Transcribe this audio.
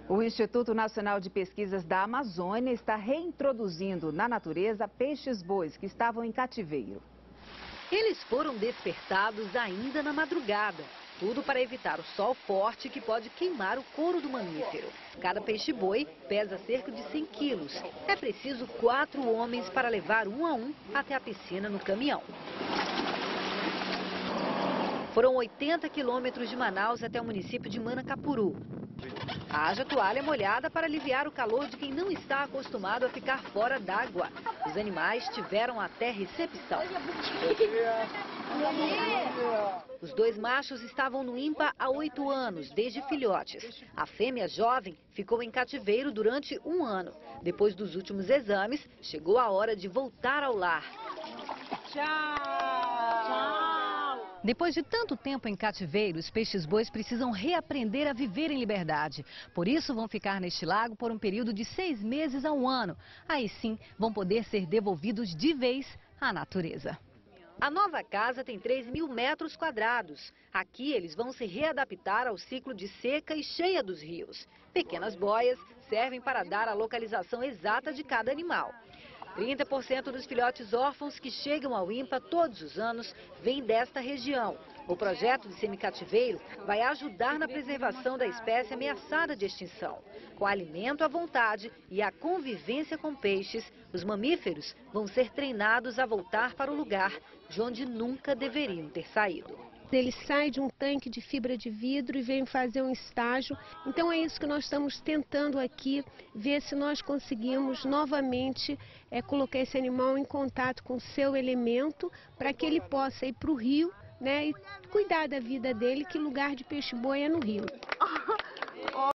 O Instituto Nacional de Pesquisas da Amazônia está reintroduzindo na natureza peixes-bois que estavam em cativeiro. Eles foram despertados ainda na madrugada. Tudo para evitar o sol forte que pode queimar o couro do mamífero. Cada peixe-boi pesa cerca de 100 quilos. É preciso 4 homens para levar um a um até a piscina no caminhão. Foram 80 quilômetros de Manaus até o município de Manacapuru. Haja toalha molhada para aliviar o calor de quem não está acostumado a ficar fora d'água. Os animais tiveram até recepção. Os 2 machos estavam no INPA há 8 anos, desde filhotes. A fêmea jovem ficou em cativeiro durante 1 ano. Depois dos últimos exames, chegou a hora de voltar ao lar. Depois de tanto tempo em cativeiro, os peixes-bois precisam reaprender a viver em liberdade. Por isso, vão ficar neste lago por um período de 6 meses a 1 ano. Aí sim, vão poder ser devolvidos de vez à natureza. A nova casa tem 3.000 metros quadrados. Aqui eles vão se readaptar ao ciclo de seca e cheia dos rios. Pequenas boias servem para dar a localização exata de cada animal. 30% dos filhotes órfãos que chegam ao INPA todos os anos vêm desta região. O projeto de semicativeiro vai ajudar na preservação da espécie ameaçada de extinção. Com alimento à vontade e a convivência com peixes, os mamíferos vão ser treinados a voltar para o lugar de onde nunca deveriam ter saído. Ele sai de um tanque de fibra de vidro e vem fazer um estágio. Então é isso que nós estamos tentando aqui, ver se nós conseguimos novamente colocar esse animal em contato com o seu elemento, para que ele possa ir para o rio, né, e cuidar da vida dele, que lugar de peixe-boi é no rio.